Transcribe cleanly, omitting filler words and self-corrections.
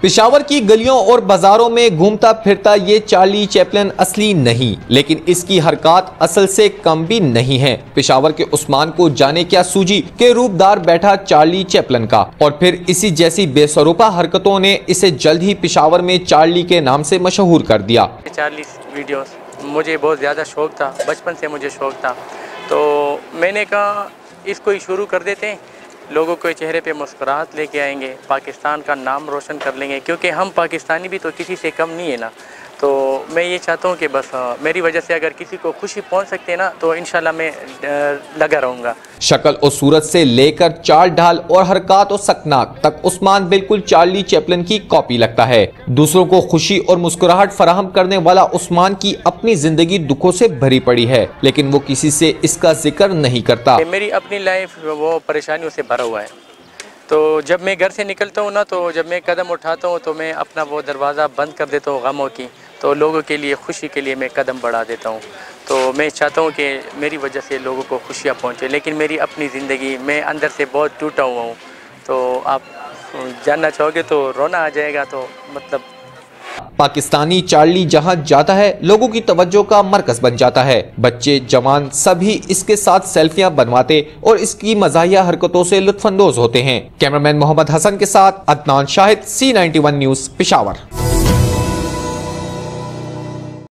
پشاور کی گلیوں اور بازاروں میں گھومتا پھرتا یہ چارلی چیپلن اصلی نہیں، لیکن اس کی حرکات اصل سے کم بھی نہیں ہیں۔ پشاور کے عثمان کو جانے کیا سوجی کہ روپ دار بیٹھا چارلی چیپلن کا، اور پھر اسی جیسی بے سروپا حرکتوں نے اسے جلد ہی پشاور میں چارلی کے نام سے مشہور کر دیا۔ چارلی ویڈیوز مجھے بہت زیادہ شوق تھا، بچپن سے مجھے شوق تھا، تو میں نے کہا اس کو ہی شروع کر دیتے ہیں، لوگوں کے چہرے پہ مسکراہٹ لے کے آئیں گے، پاکستان کا نام روشن کر لیں گے، کیونکہ ہم پاکستانی بھی تو کسی سے کم نہیں ہے نا۔ تو میں یہ چاہتا ہوں کہ بس میری وجہ سے اگر کسی کو خوشی پہنچ سکتے ہیں نا تو انشاءاللہ میں لگا رہوں گا۔ شکل اور صورت سے لے کر چال ڈھال اور حرکات و سکنات تک عثمان بالکل چارلی چیپلن کی کاپی لگتا ہے۔ دوسروں کو خوشی اور مسکراہٹ فراہم کرنے والا عثمان کی اپنی زندگی دکھوں سے بھری پڑی ہے، لیکن وہ کسی سے اس کا ذکر نہیں کرتا۔ میری اپنی لائف وہ پریشانیوں سے بھرا ہوا ہے، تو جب میں گھر سے نکلتا ہوں نا، تو جب میں قدم اٹھاتا ہوں تو میں اپنا وہ دروازہ بند کر دیتا ہوں غموں کی، تو لوگوں کے لیے خوشی کے لیے میں قدم بڑھا دیتا ہوں۔ تو میں چاہتا ہوں کہ میری وجہ سے لوگوں کو خوشیاں پہنچے، لیکن میری اپنی زندگی میں اندر سے بہت ٹوٹا ہوا ہوں۔ تو آپ جاننا چاہو گے تو رونا آ جائے گا، تو مطلب پاکستانی چارلی جہاں جاتا ہے لوگوں کی توجہ کا مرکز بن جاتا ہے۔ بچے جوان سبھی اس کے ساتھ سیلفیاں بنواتے اور اس کی مزاحیہ حرکتوں سے لطف اندوز ہوتے ہیں۔ کیمرامین محمد حسن کے ساتھ عدنان شاہد، C91 نیوز، پشاور۔